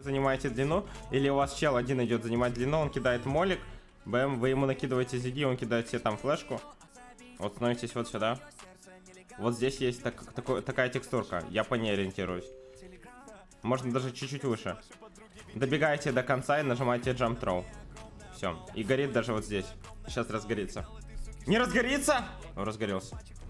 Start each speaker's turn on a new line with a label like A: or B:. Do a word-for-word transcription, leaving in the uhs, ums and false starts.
A: занимаете длину, или у вас чел один идет занимать длину, он кидает молик, бэм, вы ему накидываете зиги, он кидает себе там флешку. Вот становитесь вот сюда. Вот здесь есть так, такой, такая текстурка, я по ней ориентируюсь. Можно даже чуть-чуть выше. Добегаете до конца и нажимаете jump throw. Все, и горит даже вот здесь. Сейчас разгорится. Не разгорится? Разгорелся.